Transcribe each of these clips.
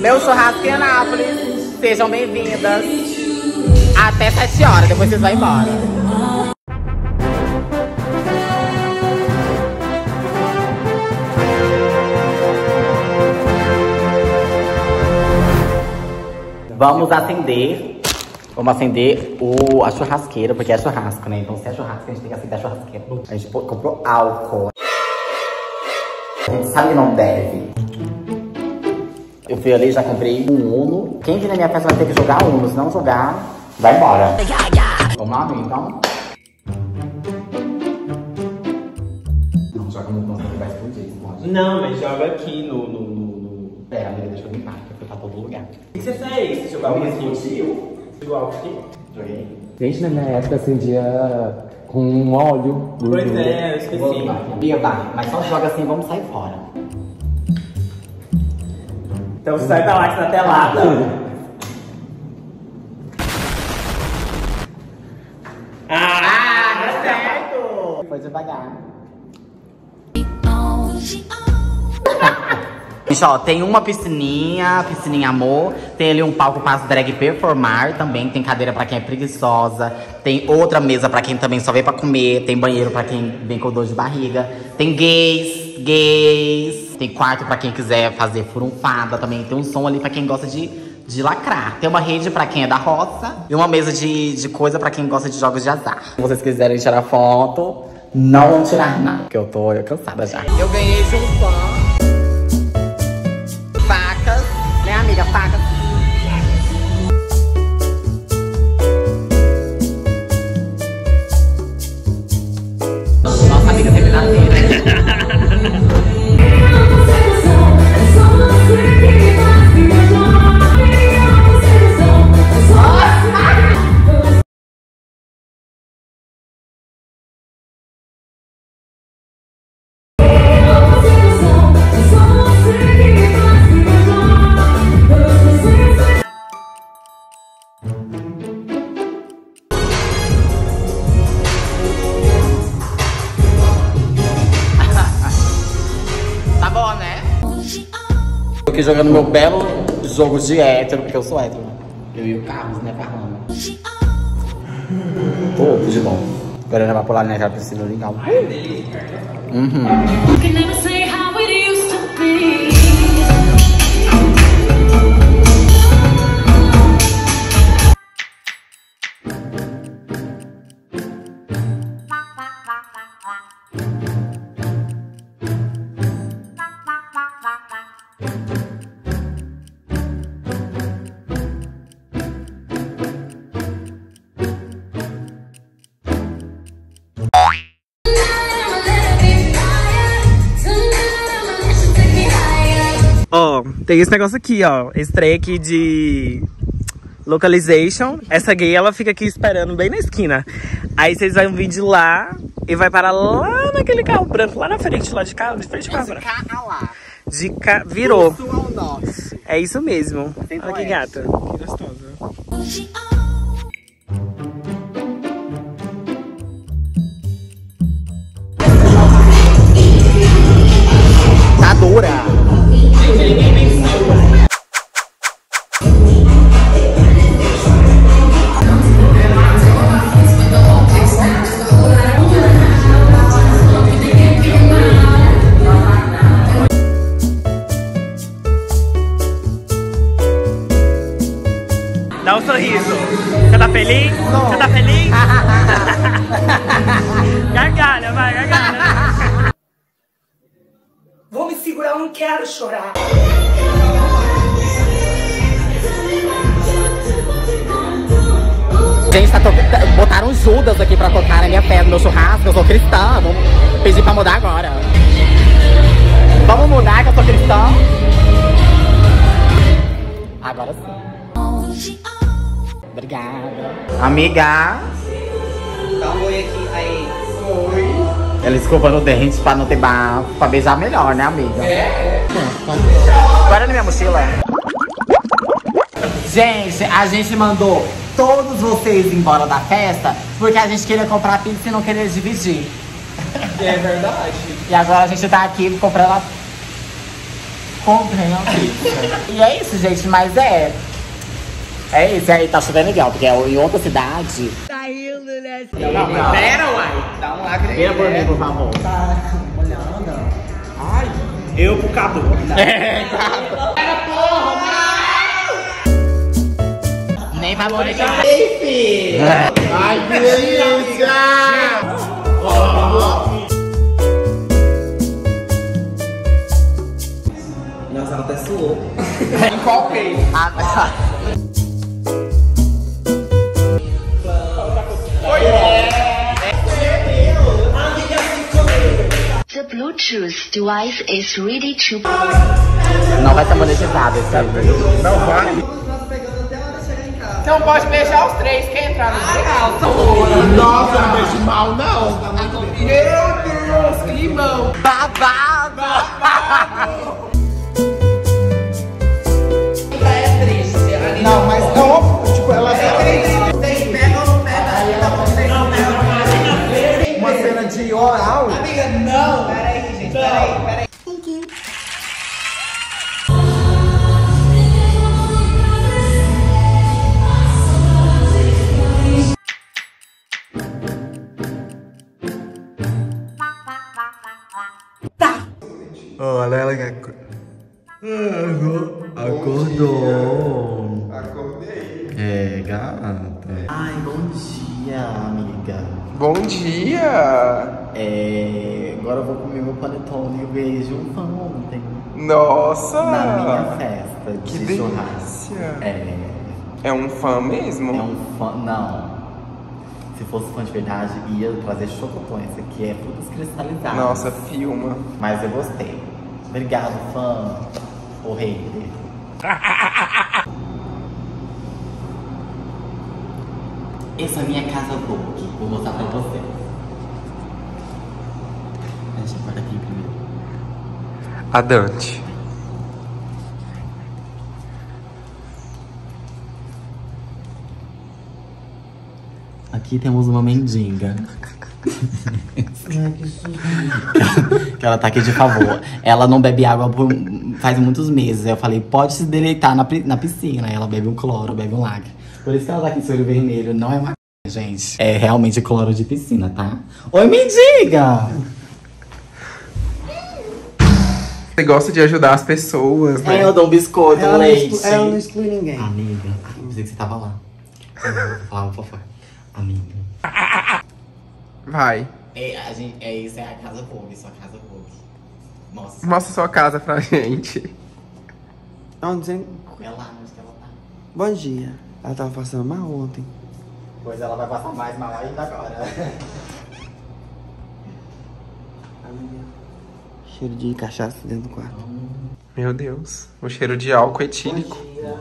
Meu churrasco em Anápolis. Sejam bem-vindas. Até 7 horas, depois vocês vão embora. Vamos acender a churrasqueira, porque é churrasco, né? Então se é churrasco, a gente tem que acender a churrasqueira. A gente comprou álcool. A gente sabe que não deve. Eu fui ali, já comprei um Uno. Quem vir na minha festa vai ter que jogar Uno. Se não jogar, vai embora. Vamos lá, então? Não, joga no tom que vai explodir. Pode. Não, mas joga aqui no... Pera, amiga, deixa eu limpar, porque tá todo lugar. O que você fez? Você jogou algo aqui? Jogou aqui? Joguei. Gente, na minha época acendia com óleo. Pois é, eu esqueci. Mas só joga assim, vamos sair fora. Então sai da lá que tá telada. Deu certo! Foi devagar. Gente, ó, tem uma piscininha amor. Tem ali um palco para as drag performar também. Tem cadeira pra quem é preguiçosa. Tem outra mesa pra quem também só veio pra comer. Tem banheiro pra quem vem com dor de barriga. Tem gays. Tem quarto pra quem quiser fazer furunfada também. Tem um som ali pra quem gosta de lacrar. Tem uma rede pra quem é da roça. E uma mesa de coisa pra quem gosta de jogos de azar. Se vocês quiserem tirar foto, não vão tirar nada. Porque eu tô cansada já. Eu ganhei de um fã. Facas, né, amiga? Facas. Nossa amiga terminadeira. Tô aqui jogando meu belo jogo de hétero, porque eu sou hétero, né? Eu e o Carlos, né, Carlão? Tudo de bom. Agora já vai pular naquela piscina legal. Ó, tem esse negócio aqui, ó. Esse trem aqui de localization. Essa gay, ela fica aqui esperando bem na esquina. Aí vocês vão vir de lá e vai parar lá naquele carro branco, lá na frente, lá de cá, de frente ao carro branco. De cá a lá. De cá, virou. Do sul ao norte. É isso mesmo. Então olha que gata. Que gostosa. Tá dura. Dá um sorriso. Você tá feliz? Você tá feliz? Gargalha, vai, gargalha. Vou me segurar, eu não quero chorar. Gente, botaram Judas aqui pra tocar na minha festa, no meu churrasco. Eu sou cristã, vou pedir pra mudar agora. Vamos mudar que eu sou cristã? Agora sim. Obrigada. Amiga. Dá um oi aqui, aí. Oi. Ela escovando o dente pra não ter bafo, pra beijar melhor, né, amiga? Agora na minha mochila. Gente, a gente mandou todos vocês embora da festa porque a gente queria comprar pizza e não queria dividir. É verdade. E agora a gente tá aqui comprando a... Comprei uma pizza. E é isso, gente, mas é isso aí, tá chovendo igual, porque é em outra cidade. Tá rindo, né? Não, pera, uai. Dá um lacre. Vira por mim, por favor. Ai, eu pro Cadu. Nem pra monetizar. Ai, que delícia! Nossa, ela até suou. Em qual mês? The Bluetooth device is ready to... Não vai ser monetizado esse vídeo. Não vai. Você não pode beijar os três, quer entrar no legal. Nossa, não beijo mal, não. Meu Deus, que limão. Babado! É triste. Não, mas é óbvio, tipo, ela Tem pega ou não pega? uma cena de oral. Amiga, não. Peraí, gente, peraí. Olha ela que acordou. Acordei. É, gata. Ai, bom dia, amiga. Bom dia. Agora eu vou comer meu panetone e eu ganhei de um fã ontem. Nossa. Na minha festa Que de delícia. churrasco. É um fã mesmo? É um fã. Não. Se fosse fã de verdade, ia trazer chocotões. Esse aqui é frutas cristalizadas. Nossa, filma. Mas eu gostei. Obrigado, fã. O rei. Essa é a minha casa Vogue. Vou mostrar pra vocês. Deixa eu guardar aqui primeiro. A Dante. Aqui temos uma mendiga. Que ela tá aqui de favor. Ela não bebe água faz muitos meses. Eu falei, pode se deleitar na piscina. Ela bebe um cloro, bebe um lacre. Por isso que ela tá aqui de olho vermelho. Não é maconha, gente. É realmente cloro de piscina, tá? Oi, mendiga! Você gosta de ajudar as pessoas, né? Eu dou um biscoito, um leite. Ela não exclui ninguém. Amiga, pensei que você tava lá. Eu vou falar uma fofoca. Amiga. Vai. Isso é a casa Vogue, sua casa Vogue. Nossa. Mostra sua casa pra gente. Onde você... É lá onde que ela tá. Bom dia. Ela tava passando mal ontem. Pois ela vai passar mais mal ainda agora. Cheiro de cachaça dentro do quarto. Meu Deus. O cheiro de álcool etílico.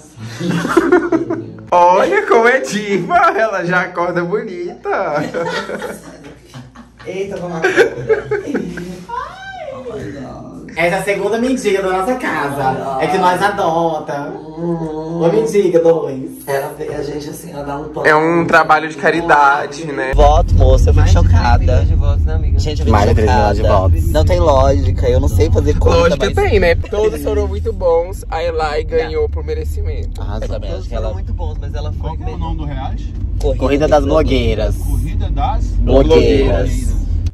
Olha como é diva. Ela já acorda bonita. Eita, vamos Essa é a segunda mendiga da nossa casa. É que nós adota. Uma mendiga, dois. Ela vê a gente assim, ela dá um pano. É um trabalho de caridade, né? Voto, moça, eu fico chocada. De votos, né, amiga? Gente, eu fico Mais de 3 milhões de chocada. votos. Não tem lógica, eu não sei fazer conta, Lógico que mas... tem, né? Todos foram muito bons. A Eli ganhou por merecimento. Eu também acho que ela... muito bons, mas ela foi... Qual que é o nome do reality? Corrida das blogueiras. Corrida das Blogueiras.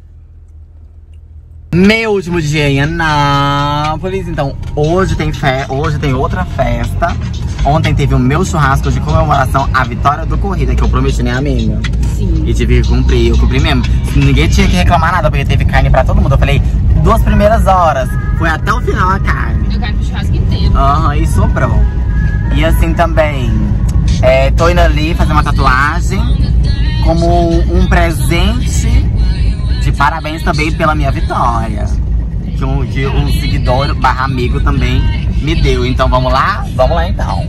Meu último dia em Anápolis. Então, hoje tem outra festa. Ontem teve o meu churrasco de comemoração à vitória do Corrida, que eu prometi, né, amiga? Sim. E tive que cumprir, eu cumpri mesmo. Ninguém tinha que reclamar nada, porque teve carne pra todo mundo. Eu falei, 2 primeiras horas. Foi até o final a carne. Deu carne pro churrasco inteiro. E sobrou. E assim também, tô indo ali fazer uma tatuagem como um presente de parabéns também pela minha vitória. Que um seguidor / amigo também me deu. Então vamos lá? Vamos lá então.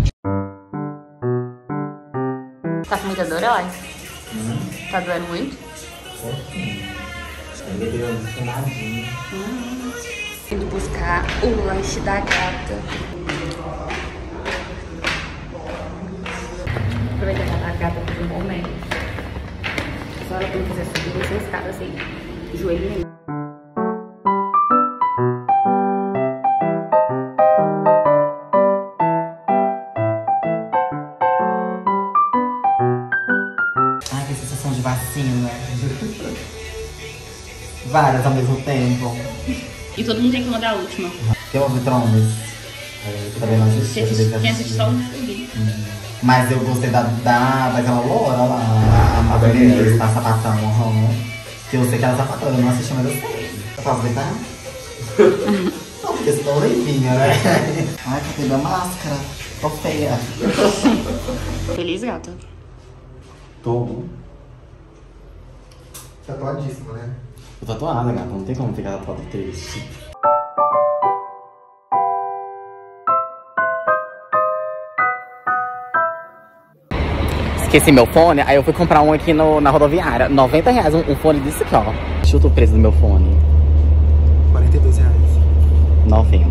Tá com muita dor, ó? Tá doendo muito? Indo buscar o lanche da gata. Aproveitar que a gata fez um bom médico. Só ela quando quiser subir essa escada assim, joelho nenhum. várias ao mesmo tempo. E todo mundo tem que mandar a última. Tem o Vitrones. Também não assisti. Quem assistiu só o vídeo. Mas eu gostei daquela loura lá, a Vanessa, tá sapatão, que eu sei que ela tá sapatão, eu não assisti, mas eu sei. Eu posso deitar? Não, porque senão nem vinha, né? Ai, cadê minha máscara? Tô feia. Feliz, gata? Tô. Tatuadíssima, né? Tô tatuada, gata, não tem como ficar tatuada triste. Esqueci meu fone, aí eu fui comprar um aqui na rodoviária. R$90 um fone desse aqui, ó. Chuta o preço do meu fone. R$42. 90.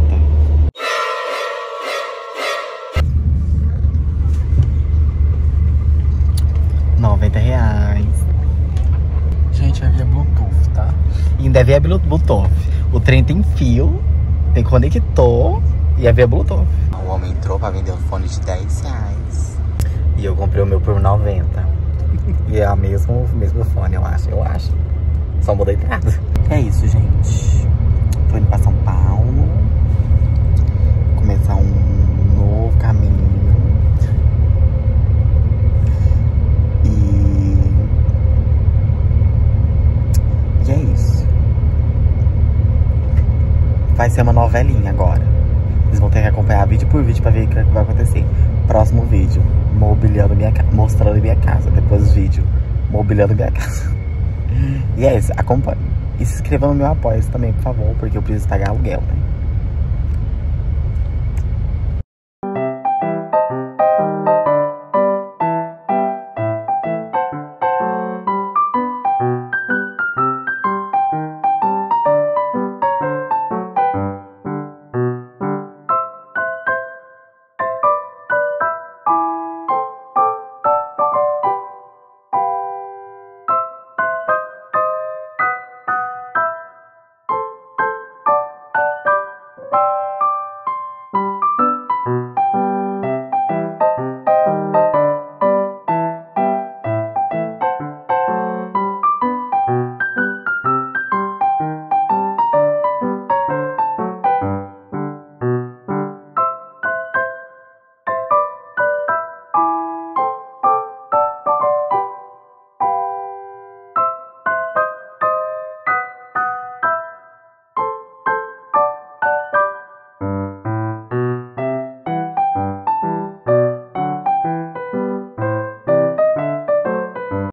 R$90. Gente, vai via Bluetooth, tá? E ainda é via Bluetooth. O trem tem fio, tem conector e é via Bluetooth. O homem entrou pra vender um fone de R$10. E eu comprei o meu por 90. E é o mesmo fone, eu acho. Só mudei nada. É isso, gente. Tô indo pra São Paulo. Começar um novo caminho. E é isso. Vai ser uma novelinha agora. Vocês vão ter que acompanhar vídeo por vídeo pra ver o que vai acontecer. Próximo vídeo, mobiliando minha casa, mostrando minha casa. Depois o vídeo, mobiliando minha casa. E é isso, acompanhe. E se inscreva no meu apoio também, por favor, porque eu preciso pagar aluguel, né?